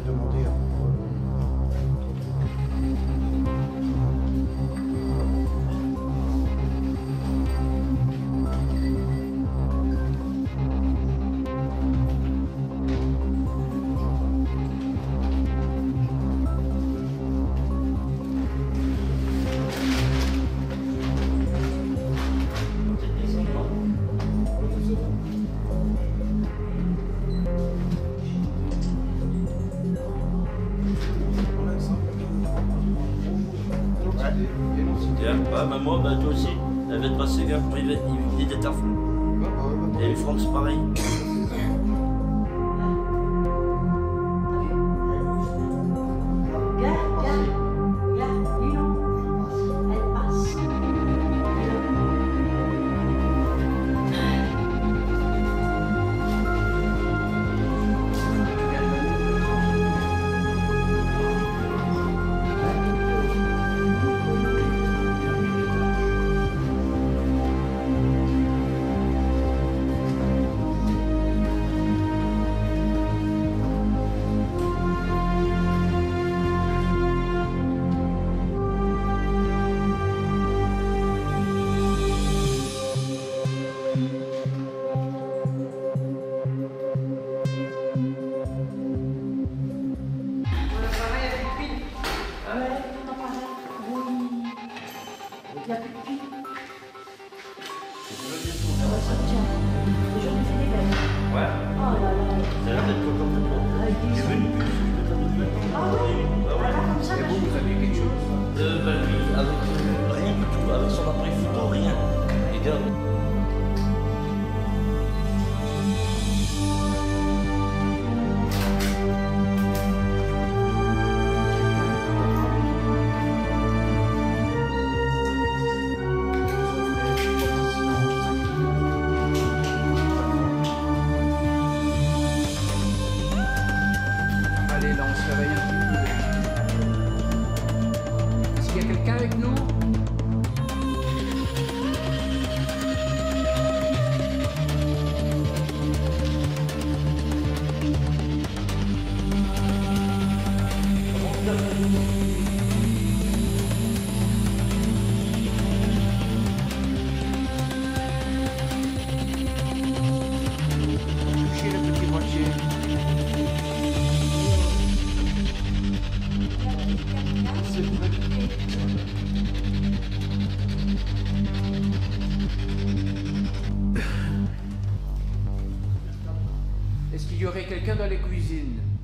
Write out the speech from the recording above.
demandé. Bah, moi, bah, toi aussi. Elle va te passer gaffe, il était à fond. Et France, pareil. Il n'y a plus de pile. Ouais. Oh là là. Ça a l'air d'être content de toi. Tu veux une puce? Je peux t'en donner. Ah ouais. Comme ça, Et vous avez quelque chose? Bah lui, avec rien du tout, avec son appareil photo, rien. Regarde. Allez, là, on se réveille un petit peu. Est-ce qu'il y a quelqu'un avec nous? Touchez le petit boîtier. Est-ce qu'il y aurait quelqu'un dans les cuisines?